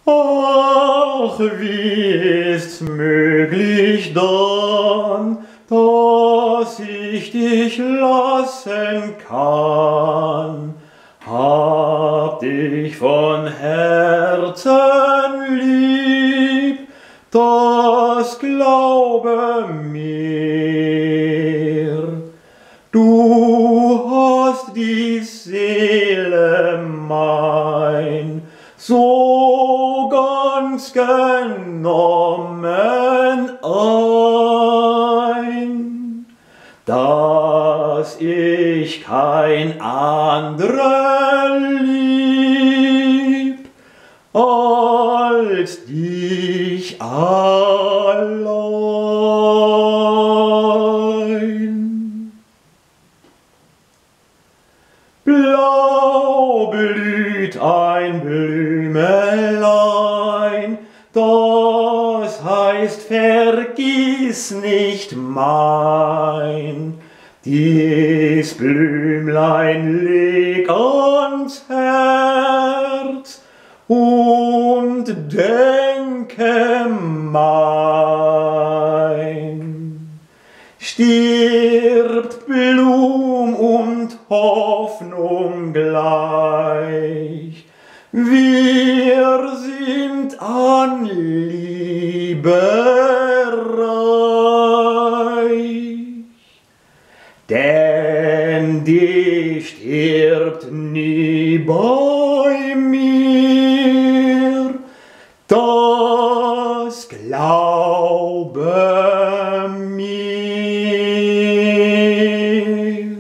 Ach, wie ist's möglich dann, dass ich dich lassen kann? Hab dich von Herzen lieb, das glaube mir. Du hast die Seele mein so ganz genommen ein, dass ich kein anderer lieb als dich allein. Blau blüht ein Blümelein, das heißt, vergiss nicht mein. Dies Blümlein leg ans Herz und denke mein. Stirbt Blum und Hoffnung gleich, wir sind an Liebe reich. Denn die stirbt nie bei mir, das glaube mir.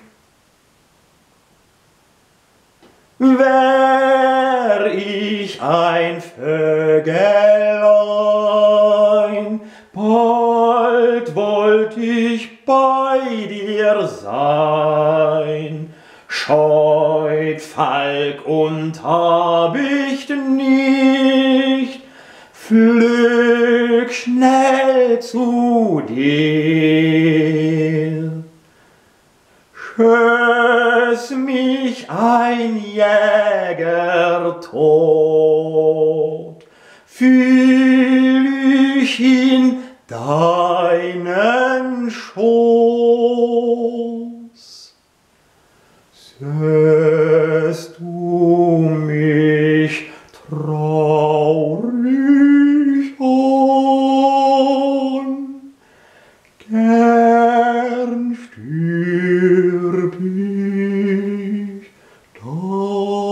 Wär ich ein Vögelein, bald wollt ich bei dir sein. Scheut Falk und Habicht nicht, flüg schnell zu dir. Schöss mich ein Jäger tot, fühl ich in deinen Schoß. Sähst du mich traurig an, gern stürb ich dann.